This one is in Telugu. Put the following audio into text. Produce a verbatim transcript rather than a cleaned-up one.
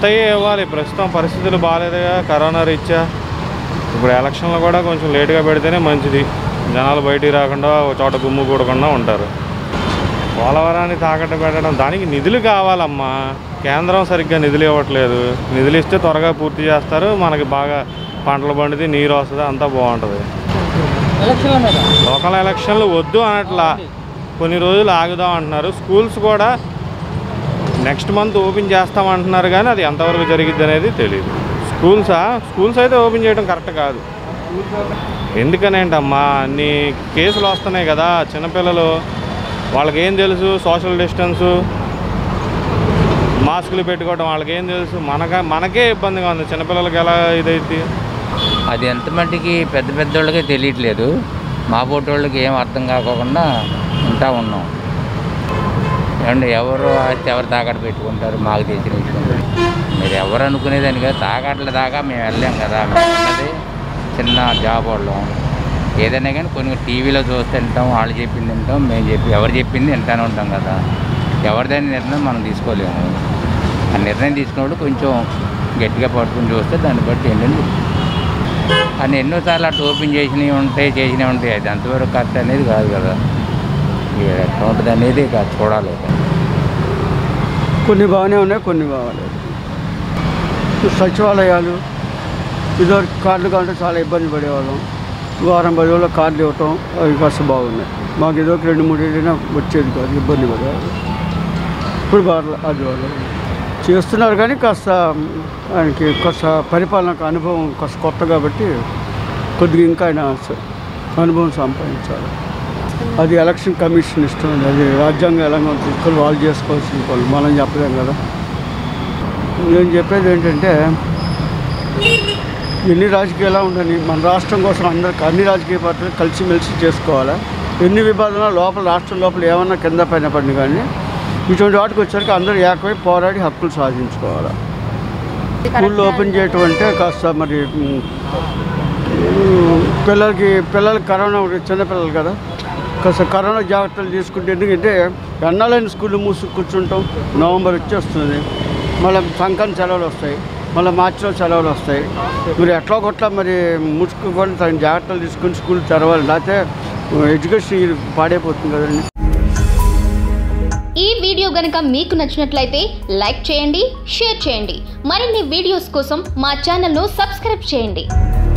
కొత్తవి ఇవ్వాలి. ప్రస్తుతం పరిస్థితులు బాగాలేదుగా కరోనా రీత్యా. ఇప్పుడు ఎలక్షన్లు కూడా కొంచెం లేటుగా పెడితేనే మంచిది. జనాలు బయటికి రాకుండా ఒక చోట గుమ్ము కూడకుండా ఉంటారు. పోలవరాన్ని తాకట్టు పెట్టడం దానికి నిధులు కావాలమ్మా. కేంద్రం సరిగ్గా నిధులు ఇవ్వట్లేదు. నిధులు ఇస్తే త్వరగా పూర్తి చేస్తారు. మనకి బాగా పంటలు పండితే నీరు వస్తుంది, అంతా బాగుంటుంది. లోకల్ ఎలక్షన్లు వద్దు అనట్లా, కొన్ని రోజులు ఆగుదాం అంటున్నారు. స్కూల్స్ కూడా నెక్స్ట్ మంత్ ఓపెన్ చేస్తామంటున్నారు, కానీ అది ఎంతవరకు జరిగిద్ది అనేది తెలియదు. స్కూల్సా స్కూల్స్ అయితే ఓపెన్ చేయడం కరెక్ట్ కాదు. ఎందుకనేంటమ్మా, అన్ని కేసులు వస్తున్నాయి కదా. చిన్నపిల్లలు వాళ్ళకి ఏం తెలుసు, సోషల్ డిస్టెన్సు, మాస్కులు పెట్టుకోవడం వాళ్ళకి ఏం తెలుసు. మనక మనకే ఇబ్బందిగా ఉంది, చిన్నపిల్లలకి ఎలా ఇదైతే. అది ఎంత మట్టికి పెద్ద పెద్ద వాళ్ళకే తెలియట్లేదు. మా పోటీ వాళ్ళకి ఏం అర్థం కాకుండా ఉంటా ఉన్నాం. ఏమంటే ఎవరు ఎవరు తాకట్టు పెట్టుకుంటారు, మాకు తెలిసిన విషయం. మీరు ఎవరు అనుకునేదానిగా తాకట్ల దాకా మేము వెళ్ళాం కదా. మేము ఉన్నది చిన్న జాబ్ వాళ్ళం. ఏదైనా కానీ కొన్ని టీవీలో చూస్తే వింటాం, వాళ్ళు చెప్పింది వింటాం, మేము చెప్పి ఎవరు చెప్పింది వింటానే ఉంటాం కదా. ఎవరిదైనా నిర్ణయం మనం తీసుకోలేము. ఆ నిర్ణయం తీసుకున్నప్పుడు కొంచెం గట్టిగా పట్టుకుని చూస్తే దాన్ని బట్టి ఏంటంటే అని ఎన్నోసార్లు అటు ఓపెన్ చేసినవి ఉంటాయి, చేసినవి ఉంటాయి. అది అంతవరకు కరెక్ట్ అనేది కాదు కదా. ఎట్లా ఉంటుంది అనేది కాదు, చూడాలి. కొన్ని బాగానే ఉన్నాయి, కొన్ని బాగాలేదు. సచివాలయాలు ఇదివరకు కార్డులు కావాలంటే చాలా ఇబ్బంది పడేవాళ్ళం. వారం పది రోజుల్లో కార్డులు ఇవ్వటం అవి కాస్త బాగున్నాయి. మాకు ఇదివరకు రెండు మూడు ఏళ్ళైనా వచ్చేది కాదు, ఇబ్బంది పడేవాళ్ళు. ఇప్పుడు బాగా అది వాళ్ళు చేస్తున్నారు, కానీ కాస్త ఆయనకి కాస్త పరిపాలనకు అనుభవం కాస్త కొత్త కాబట్టి కొద్దిగా ఇంకా ఆయన అనుభవం సంపాదించాలి. అది ఎలక్షన్ కమిషన్ ఇష్టం. అది రాజ్యాంగం ఎలాగో తీసుకొని వాళ్ళు చేసుకోవాల్సిన వాళ్ళు, మనం చెప్పలేం కదా. నేను చెప్పేది ఏంటంటే, ఎన్ని రాజకీయాలు ఉండని మన రాష్ట్రం కోసం అందరికి అన్ని రాజకీయ పార్టీలు కలిసిమెలిసి చేసుకోవాలి. ఎన్ని విభాగాలు లోపల రాష్ట్రం లోపల ఏమన్నా కింద పైన పడిన కానీ ఇటువంటి వాటికి వచ్చాక అందరూ ఏకమై పోరాడి హక్కులు సాధించుకోవాలి. స్కూళ్ళు ఓపెన్ చేయటం అంటే కాస్త మరి పిల్లలకి పిల్లలకి కరోనా చిన్నపిల్లలు కదా, కాస్త కరోనా జాగ్రత్తలు తీసుకుంటే. ఎందుకంటే ఎన్నాళ్ళైన స్కూళ్ళు మూసి కూర్చుంటాం. నవంబర్ వచ్చేస్తుంది, మళ్ళీ సంక్రాంతి సెలవులు వస్తాయి, మళ్ళీ మార్చిలో సెలవులు వస్తాయి. మీరు ఎట్లా కొట్లా మరి ముసుకుకొని తగిన జాగ్రత్తలు తీసుకుని స్కూల్ తెరవాలి, లేకపోతే ఎడ్యుకేషన్ పాడైపోతుంది కదండి. ఈ వీడియో గనుక మీకు నచ్చినట్లయితే లైక్ చేయండి, షేర్ చేయండి. మరిన్ని వీడియోస్ కోసం మా ఛానల్ను సబ్స్క్రైబ్ చేయండి.